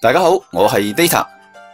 大家好，我係 Data。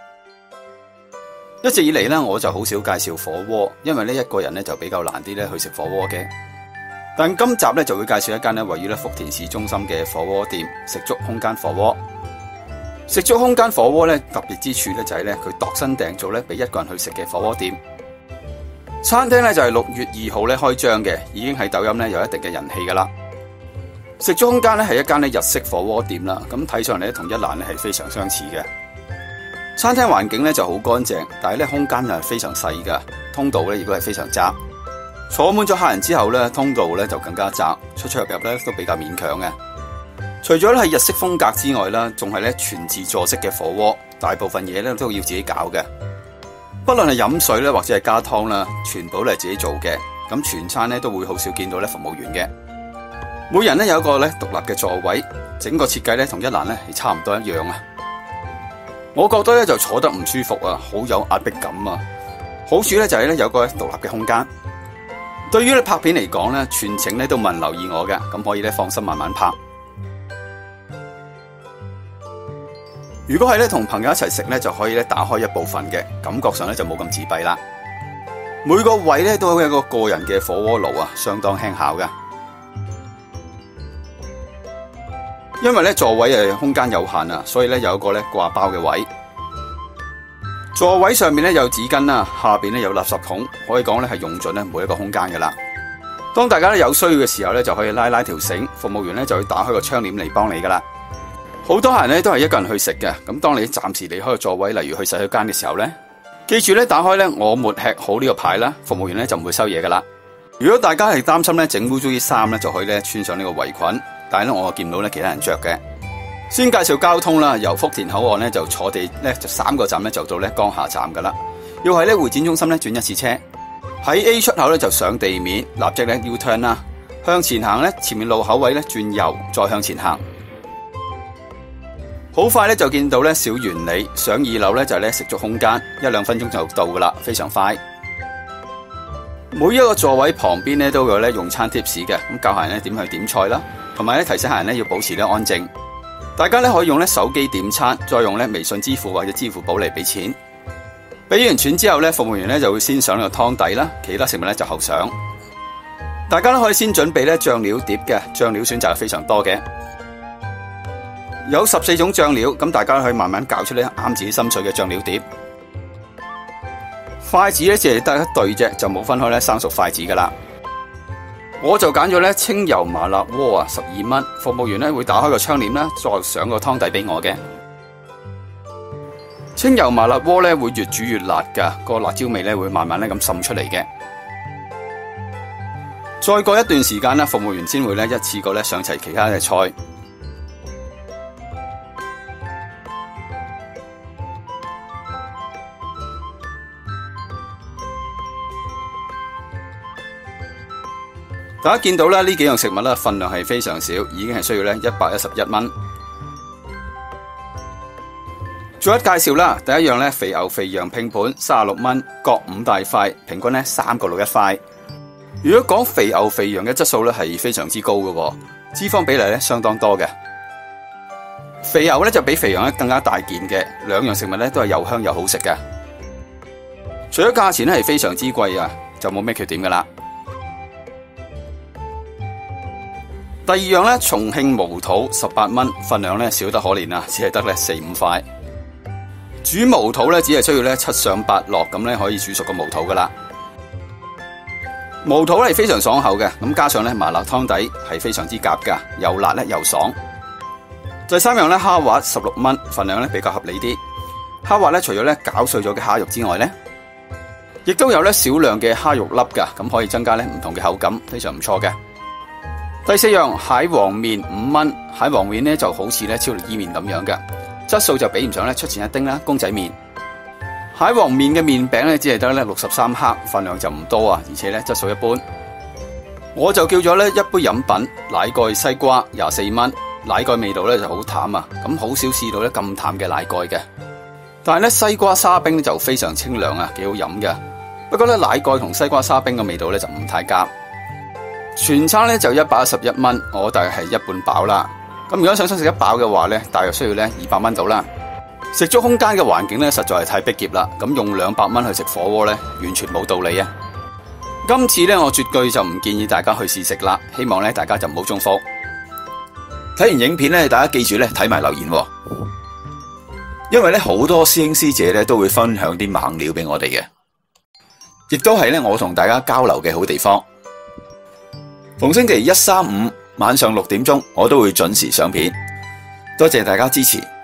一直以嚟咧，我就好少介紹火鍋，因為呢一個人咧就比較難啲咧去食火鍋嘅。但今集咧就會介紹一間咧位於咧福田市中心嘅火鍋店——食粥空間火鍋。食粥空間火鍋咧特別之處咧就係咧佢度身訂造咧俾一個人去食嘅火鍋店。餐廳咧就係6月2號咧開張嘅，已經喺抖音咧有一定嘅人氣噶啦。食粥空間咧係一間咧日式火鍋店啦，咁睇上嚟咧同一蘭咧係非常相似嘅。餐廳環境咧就好乾淨，但係咧空間係非常細噶，通道咧亦都係非常窄。坐滿咗客人之後咧，通道咧就更加窄，出出入入咧都比較勉強嘅。除咗係日式風格之外啦，仲係咧全自助式嘅火鍋，大部分嘢咧都要自己搞嘅。不論係飲水咧或者係加湯啦，全部都係自己做嘅。咁全餐咧都會好少見到咧服務員嘅。每人咧有一個咧獨立嘅座位，整個設計咧同一蘭咧係差唔多一樣啊。我覺得咧就坐得唔舒服啊，好有壓迫感啊。好處咧就係咧有個獨立嘅空間。對於你拍片嚟講咧，全程咧都冇人留意我嘅，咁可以咧放心慢慢拍。如果係咧同朋友一齊食咧，就可以咧打開一部分嘅，感覺上咧就冇咁自閉啦。每個位咧都有一個個人嘅火鍋爐啊，相當輕巧嘅。因為咧座位空間有限啊，所以咧有一個咧掛包嘅位。座位上面咧有紙巾啦，下邊咧有垃圾桶，可以講咧係用盡咧每一個空間噶啦。當大家咧有需要嘅時候咧，就可以拉條繩，服務員咧就會打開個窗簾嚟幫你噶啦。好多客人咧都係一個人去食嘅，咁當你暫時離開個座位，例如去洗手間嘅時候咧，記住咧打開咧我沒吃好呢個牌啦，服務員咧就唔會收嘢噶啦。如果大家係擔心咧整污糟啲衫咧，就可以咧穿上呢個圍裙。但係咧，我見唔到咧其他人着嘅。先介紹交通啦，由福田口岸咧就坐地咧就3個站咧就到咧江夏站噶啦。要喺咧會展中心咧轉一次車，喺 A 出口咧就上地面，立即咧 U turn 啦，向前行咧，前面路口位咧轉右，再向前行。好快咧就見到咧小原理，上2樓咧就係咧食粥空間，1-2分鐘就到噶啦，非常快。每一個座位旁邊咧都有咧用餐貼士嘅，咁教客人咧點去點菜啦。同埋咧提醒客人咧要保持咧安靜，大家咧可以用咧手機點餐，再用咧微信支付或者支付寶嚟俾錢。俾完錢之後咧，服務員咧就會先上呢個湯底啦，其他食物咧就後上。大家都可以先準備咧醬料碟嘅，醬料選擇係非常多嘅，有14種醬料，咁大家可以慢慢搞出咧啱自己心水嘅醬料碟。筷子咧只係得一對啫，就冇分開咧生熟筷子噶啦。我就揀咗咧清油麻辣鍋啊，12蚊。服務員咧會打開個窗簾啦，再上個湯底俾我嘅。清油麻辣鍋咧會越煮越辣噶，個辣椒味咧會慢慢咧咁滲出嚟嘅。再過一段時間啦，服務員先會咧一次過咧上齊其他嘅菜。大家見到咧呢幾樣食物咧份量係非常少，已經係需要咧111蚊。做一介紹啦，第一樣咧肥牛肥羊拼盤36蚊，各5大塊，平均咧3個6一塊。如果講肥牛肥羊嘅質素咧係非常之高嘅，脂肪比例咧相當多嘅。肥牛咧就比肥羊咧更加大件嘅，兩樣食物咧都係又香又好食嘅。除咗價錢咧係非常之貴啊，就冇咩缺點噶啦。第二樣咧，重慶毛肚18蚊，份量咧少得可憐啊，只係得咧4-5塊。煮毛肚咧只係需要咧7上8落咁咧可以煮熟個毛肚噶啦。毛肚係非常爽口嘅，咁加上咧麻辣湯底係非常之夾噶，又辣咧又爽。第三樣咧蝦滑16蚊，份量咧比較合理啲。蝦滑咧除咗咧攪碎咗嘅蝦肉之外咧，亦都有咧少量嘅蝦肉粒噶，咁可以增加咧唔同嘅口感，非常唔錯嘅。第四樣蟹黃麵5蚊，蟹黃麵咧就好似咧超力伊麵咁樣嘅，質素就比唔上咧出前一丁啦公仔麵。蟹黃麵嘅麵餅咧只係得咧63克，份量就唔多啊，而且咧質素一般。我就叫咗咧一杯飲品奶蓋西瓜24蚊，奶蓋味道咧就好淡啊，咁好少試到咧咁淡嘅奶蓋嘅。但係咧西瓜沙冰就非常清涼啊，幾好飲嘅。不過咧奶蓋同西瓜沙冰嘅味道咧就唔太夾。全餐咧就111蚊，我大約係一半飽啦。咁如果想食一飽嘅話咧，大約需要咧200蚊到啦。 食粥空間嘅環境咧實在係太逼仄啦，咁用200蚊去食火鍋咧，完全冇道理啊！今次咧我絕對就唔建議大家去試食啦，希望咧大家就唔好中伏。睇完影片咧，大家記住咧睇埋留言喎，因為咧好多師兄師姐咧都會分享啲猛料俾我哋嘅，亦都係咧我同大家交流嘅好地方。逢星期1、3、5晚上6點鐘，我都會準時上片。多謝大家支持。